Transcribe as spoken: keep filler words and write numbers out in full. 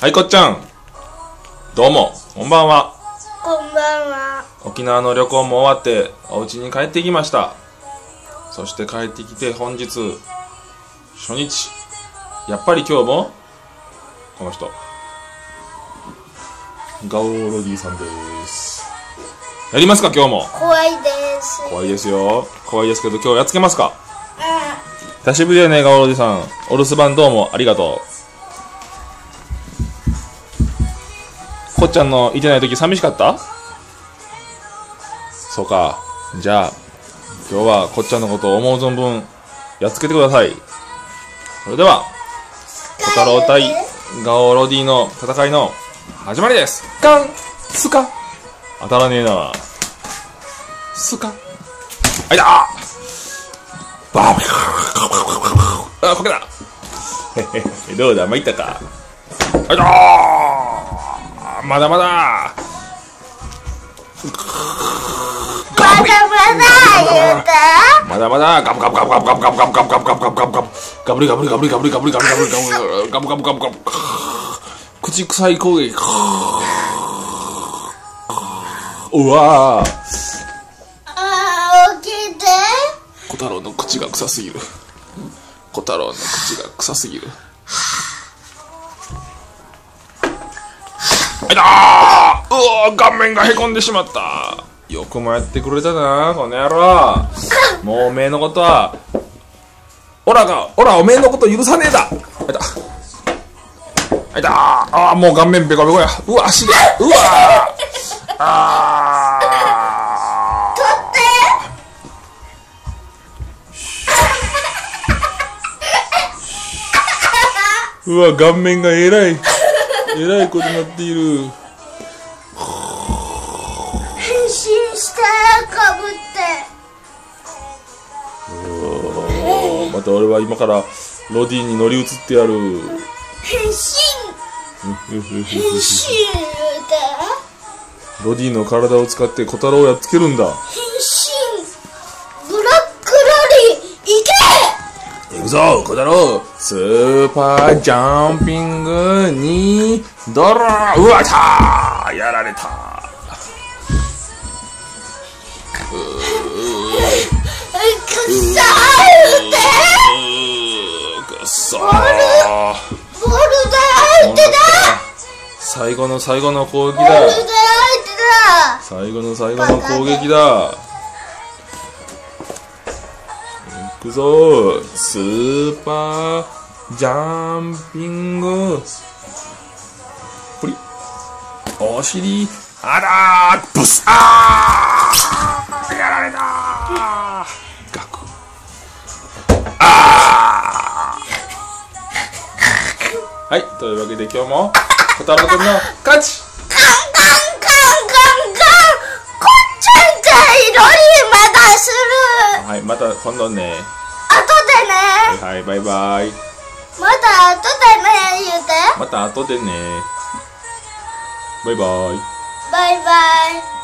はい、こっちゃん。どうも、こんばんは。 こんばんは。 沖縄の旅行も終わって、お家に帰ってきました。そして帰ってきて本日、初日。やっぱり今日も、この人。ガオロディさんです。やりますか、今日も。 怖いです。 怖いですよ。怖いですけど、今日やっつけますか。 う久しぶりだね、ガオロディさん。お留守番どうもありがとう。こっちゃんのいてない時寂しかった？そうか。じゃあ今日はこっちゃんのことを思う存分やっつけてください。それでは小太郎対ガオロディの戦いの始まりです。ガンスカ当たらねえな。スカあいだバーあこけだどうだ参ったか。あいだまだまだまだまだまだガブガブガブガブガブガブガブガブガブガブガブガブガブガブリガブリガブリガブリガブリガブリガブリガブリガブガブガブガブ口臭い攻撃。うわーあー起きて。 小太郎の口が臭すぎる。小太郎の口が臭すぎる。あいだーうわー顔面がへこんでしまった。よくもやってくれたなこの野郎。もうおめえのことはオラがオラおめえのこと許さねえだ。あいだあいだああもう顔面ベコベコや。うわ足でうわああ取ってうわ顔面がえらいえらいことになっている。 変身したかぶって。 また俺は今からロディに乗り移ってやる。 変身変身言うて。 ロディの体を使って小太郎をやっつけるんだ。 変身ブラックロリーいけ。 いくぞ小太郎スーパージャンピングにドロー。うわたーやられた。 くっさー言うて。 くっそーボールだ相手だ。 最後の最後の攻撃ボールだだ。 相手だ。 最後の最後の攻撃だ。いくぞースーパージャンピングプリお尻あらーブスあーやられたーガクあーはいというわけで今日も小太郎君の勝ち。 カンカンカンカンカンこっちゃんかいロリーまだする。 はいまた今度ね。 後でね。 はいバイバイ。 また後でね言うて。 また後でねバイバイ。 バイバイ。